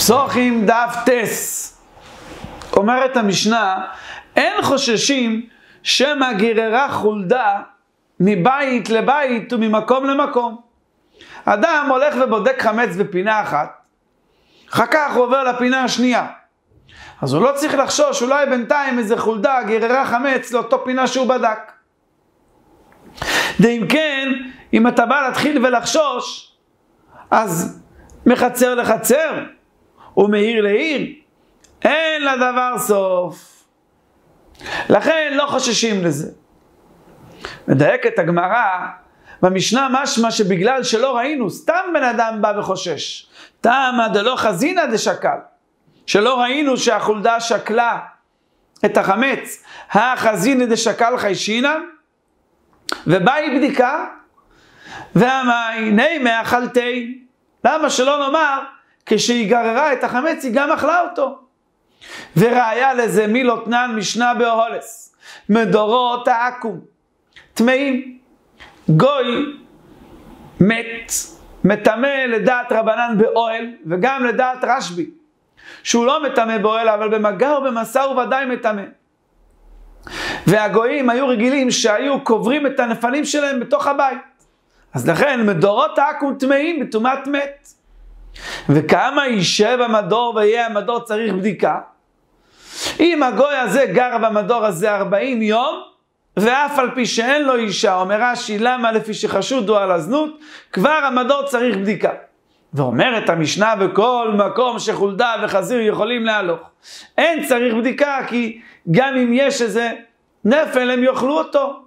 פסוחים דף טס. אומרת המשנה, אין חוששים שמא גררה חולדה מבית לבית וממקום למקום. אדם הולך ובודק חמץ בפינה אחת, אחר כך הוא עובר לפינה השנייה. אז הוא לא צריך לחשוש, אולי בינתיים איזה חולדה גררה חמץ לאותו פינה שהוא בדק. ואם כן, אם אתה בא להתחיל ולחשוש, אז מחצר לחצר ומעיר לעיר, אין לדבר סוף. לכן לא חוששים לזה. מדייקת הגמרא במשנה משמע שבגלל שלא ראינו, סתם בן אדם בא וחושש. תמה דלא חזינא דשקל, שלא ראינו שהחולדה שקלה את החמץ, החזינא דשקל חיישינא, ובאי בדיקה, והמאי נימי אכלתי. למה שלא נאמר, כשהיא גררה את החמץ היא גם אכלה אותו. וראיה לזה מילותנן משנה באוהלס, מדורות העקום, טמאים, גוי מת, מטמא לדעת רבנן באוהל, וגם לדעת רשב"י, שהוא לא מטמא באוהל, אבל במגע ובמסע הוא ודאי מטמא. והגויים היו רגילים שהיו קוברים את הנפלים שלהם בתוך הבית. אז לכן מדורות העקום טמאים בטומאת מת. וכמה יישב המדור ויהיה המדור צריך בדיקה. אם הגוי הזה גר במדור הזה 40 יום, ואף על פי שאין לו אישה, אומר רש"י, למה לפי שחשודו על הזנות, כבר המדור צריך בדיקה. ואומרת המשנה, בכל מקום שחולדה וחזיר יכולים להלוך, אין צריך בדיקה, כי גם אם יש איזה נפל הם יאכלו אותו.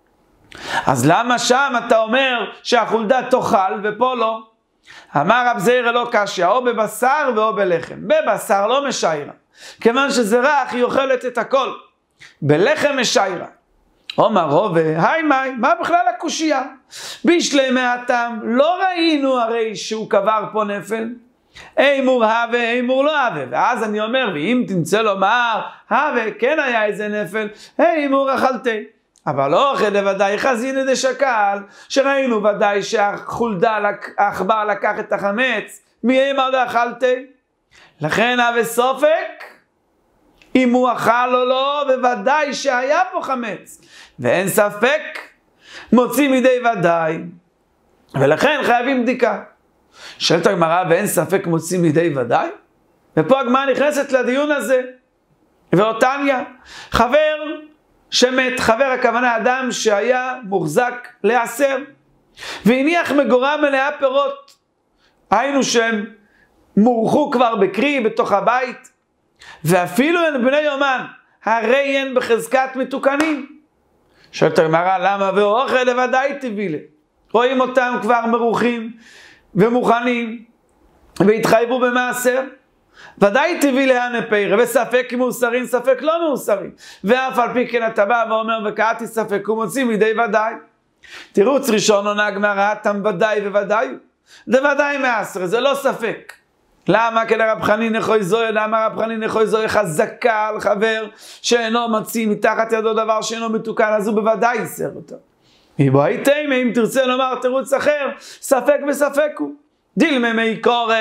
אז למה שם אתה אומר שהחולדה תאכל ופה לא? אמר רב זעירא לא קשיא, או בבשר ואו בלחם. בבשר לא משיירה, כיוון שזה רך היא אוכלת את הכל. בלחם משיירה. אומר רובה, היי מאי, מה בכלל הקושייה? בשלמי הטעם, לא ראינו הרי שהוא קבר פה נפל. אימור הווה, אימור לא הווה. ואז אני אומר, ואם תמצא לומר, הווה, כן היה איזה נפל, אימור אכלתי. אבל לא אוכל לוודאי חזינא דשקל, שראינו ודאי שהחולדה, העכבר לקח את החמץ, מי אמר לאכלתי? לכן הווה סופק, אם הוא אכל או לא, בוודאי שהיה פה חמץ. ואין ספק, מוציא מידי ודאי. ולכן חייבים בדיקה. שואלת הגמרא, ואין ספק מוציא מידי ודאי? ופה הגמרא נכנסת לדיון הזה. ואותניה, חבר שמת, חבר הכוונה אדם שהיה מוחזק לעשר, והניח מגורה מלאה פירות. היינו שהם מורחו כבר בקרי בתוך הבית, ואפילו אין בני יומן, הרי אין בחזקת מתוקנים. שואלת הגמרא, למה? ואוכל לוודאי תבילה. רואים אותם כבר מרוחים ומוכנים, והתחייבו במעשר. ודאי תבילה הנפירה, וספק אם מאוסרים, ספק לא מאוסרים. ואף על פי כן אתה בא ואומר, וקעתי ספק, הוא מוציא מידי ודאי. תירוץ ראשון עונה הגמרא, תם ודאי וודאי. זה ודאי מעשר, זה לא ספק. למה? כי לרב חנין נחוי זוהי, למה רב חנין נחוי זוהי חזקה על חבר שאינו מציא מתחת ידו דבר שאינו מתוקן, אז הוא בוודאי יסר אותו. בו הייתם, אם תרצה לומר תירוץ אחר, ספק וספק הוא. דילמה מי קורא,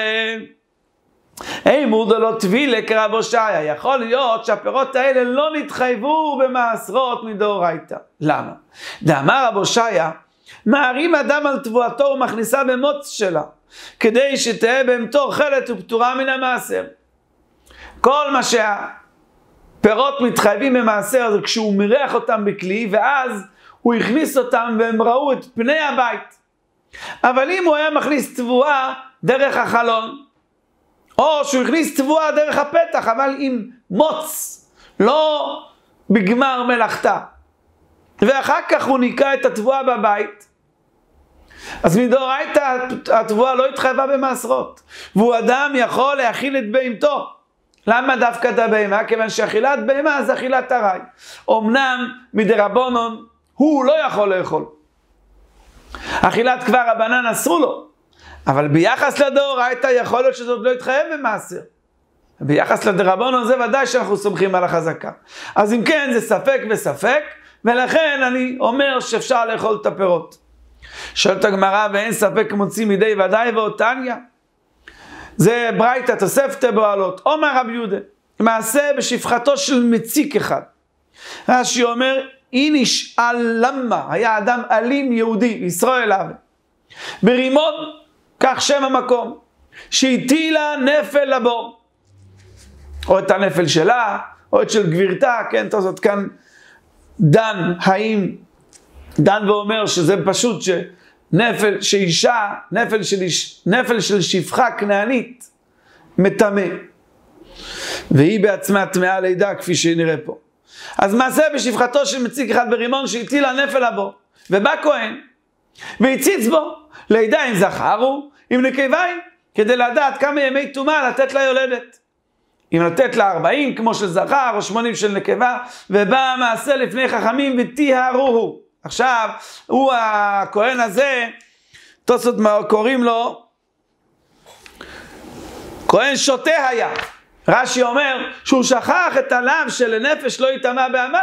אימור דלא טבילה כרב הושעיה. יכול להיות שהפירות האלה לא נתחייבו במעשרות מדאורייתא. למה? דאמר רב הושעיה, מערים אדם על תבואתו ומכניסה במוץ שלה, כדי שתהיה בהמתו אוכלת ופטורה מן המעשר. כל מה שהפירות מתחייבים במעשר זה כשהוא מריח אותם בכלי, ואז הוא הכניס אותם והם ראו את פני הבית. אבל אם הוא היה מכניס תבואה דרך החלון, או שהוא הכניס תבואה דרך הפתח, אבל עם מוץ, לא בגמר מלאכתה, ואחר כך הוא ניקה את התבואה בבית, אז מדאורייתא התבואה לא התחייבה במעשרות, והוא אדם יכול להאכיל את בהמתו. למה דווקא את הבהמה? כיוון שאכילת בהמה זה אכילת ארעי. אמנם מדרבנן הוא לא יכול לאכול, אכילת כבר רבנן אסרו לו, אבל ביחס לדאורייתא יכול להיות שזאת לא יתחייב במעשר. ביחס לדרבנן זה ודאי שאנחנו סומכים על החזקה. אז אם כן זה ספק וספק, ולכן אני אומר שאפשר לאכול את הפירות. שואלת הגמרא, ואין ספק מוציא מידי ודאי ואותניה. זה ברייתא תוספתא בעלות. אומר רבי יהודה, מעשה בשפחתו של מציק אחד. רש"י אומר, אי נשאל למה, היה אדם אלים יהודי, ישראל אבי. ברימון, כך שם המקום, שהטילה נפל לבור. או את הנפל שלה, או את של גבירתה, כן, תוספות כאן דן, האם, דן ואומר שזה פשוט שנפל שאישה, נפל של שפחה כנענית, מטמא. והיא בעצמה טמאה לידה, כפי שנראה פה. אז מעשה בשפחתו של מציק אחד ברימון שהטילה נפל לבור. ובא כהן, והציץ בו, לידה אם זכר הוא, אם נקבה היא, כדי לדעת כמה ימי טומאה לתת לה יולדת. אם לתת לה 40 כמו של זכר, או 80 של נקבה, ובא המעשה לפני חכמים וטיהרוהו. עכשיו, הוא הכהן הזה, תוספות קוראים לו, כהן שוטה היה. רש"י אומר שהוא שכח את הלאו שלנפש לא יטמא באמה.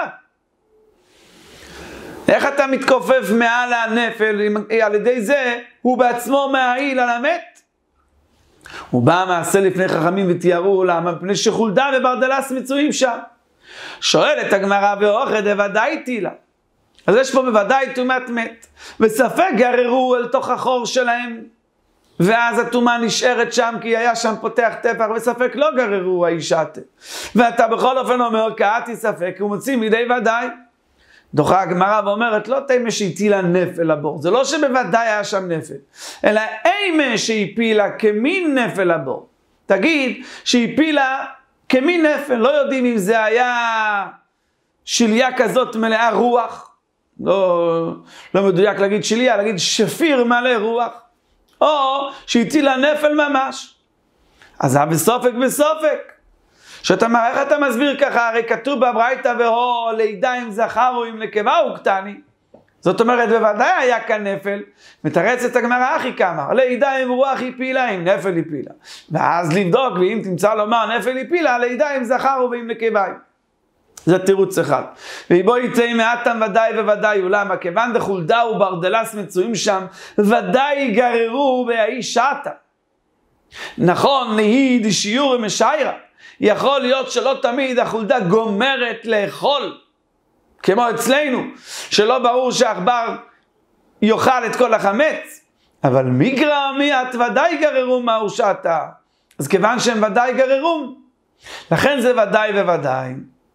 איך אתה מתכופף מעל הנפל, על ידי זה הוא בעצמו מעיל על המת? הוא בא מעשה לפני חכמים ותיארו למה, מפני שחולדה וברדלס מצויים שם. שואלת הגמרא ואוכד ודאי טילה. אז יש פה בוודאי טומאת מת, וספק גררו אל תוך החור שלהם, ואז הטומאה נשארת שם כי היה שם פותח טפח, וספק לא גררו האישה. ואתה בכל אופן אומר קראתי ספק, הוא מוציא מידי ודאי. דוחה הגמרא ואומרת לא תימה שהטילה נפל לבור, זה לא שבוודאי היה שם נפל, אלא אימה שהפילה כמין נפל לבור. תגיד שהפילה כמין נפל, לא יודעים אם זה היה שליה כזאת מלאה רוח, לא מדויק להגיד שליה, להגיד שפיר מלא רוח, או שהטילה נפל ממש. אז זה בסופק בסופק. שאתה אומר, איך אתה מסביר ככה? הרי כתוב בברייתא והו לידה אם זכר או אם נקבה הוא קטני. זאת אומרת, בוודאי היה כאן נפל. מתרצת הגמרא אחי כמה, לידה אם רוח הפילה, אם נפל הפילה. ואז לבדוק, ואם תמצא לומר נפל הפילה, לידה אם זכר או אם נקבה. זה תירוץ אחד. ובו יצא מעטם ודאי וודאי, ולמה? כיוון דחולדה וברדלס מצויים שם, ודאי גררו בהאיש שעתה. נכון, נהי דשיעור משיירה. יכול להיות שלא תמיד החולדה גומרת לאכול, כמו אצלנו, שלא ברור שהעכבר יאכל את כל החמץ, אבל מגרע מיית ודאי גררו מהו שעתה. אז כיוון שהם ודאי גררו, לכן זה ודאי וודאי.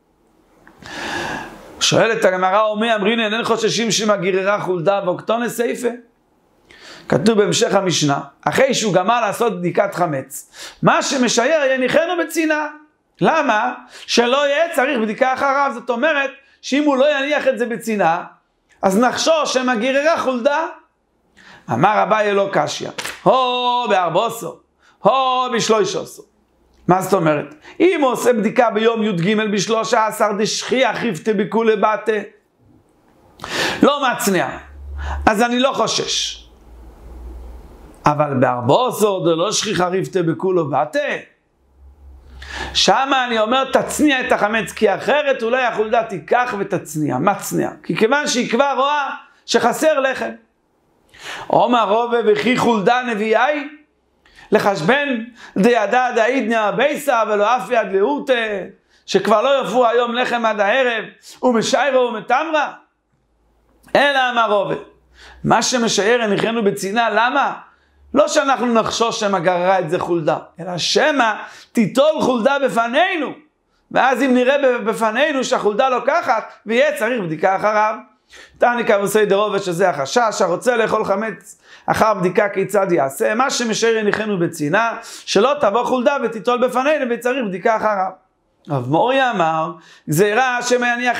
שואלת הגמרא ומי אמרין אינן חוששים שמגררה חולדה ואוקטונה סייפה? כתוב בהמשך המשנה, אחרי שהוא גמר לעשות בדיקת חמץ, מה שמשייר יניחנו בצינה. למה? שלא יהיה צריך בדיקה אחריו. זאת אומרת, שאם הוא לא יניח את זה בצינה, אז נחשוש שמגררה חולדה. אמר אביי לא קשיא, הו בארבעוסו, הו בשלושה. מה זאת אומרת? אם הוא עושה בדיקה ביום י"ג ב13 דשכיח יפתה בכולי בתה, לא מצניע, אז אני לא חושש. אבל בארבעוסו דלא שכיחה יפתה בכולו בתה, שמה אני אומר תצניע את החמץ, כי אחרת אולי החולדה תיקח ותצניע. מצניע? כי כיוון שהיא כבר רואה שחסר לחם. אומר רובה וכי חולדה נביאי לחשבן דידע דעידנא ביסה ולא אף יד להורתה, שכבר לא יפו היום לחם עד הערב ומשיירו ומתמרה. אלא אמר רובה, מה שמשייר הניחנו בצינה. למה? לא שאנחנו נחשוש שמה גררה את זה חולדה, אלא שמה תיטול חולדה בפנינו, ואז אם נראה בפנינו שהחולדה לוקחת, ויהיה צריך בדיקה אחריו. תעני כבוסי דרובה שזה החשש, הרוצה לאכול חמץ אחר בדיקה כיצד יעשה, מה שמשאיר יניחנו בצינה, שלא תבוא חולדה ותיטול בפנינו וצריך בדיקה אחריו. רב מוריה אמר, גזירה שמה יניח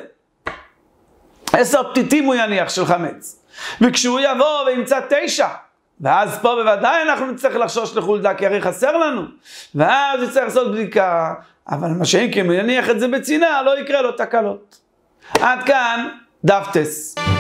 10 פתיתים הוא יניח של חמץ, וכשהוא יבוא וימצא 9, ואז פה בוודאי אנחנו נצטרך לחשוש לחולדה, כי הרי חסר לנו, ואז נצטרך לעשות בדיקה. אבל מה שאם כי אם יניח את זה בצינה, לא יקרה לו תקלות. עד כאן דף טס.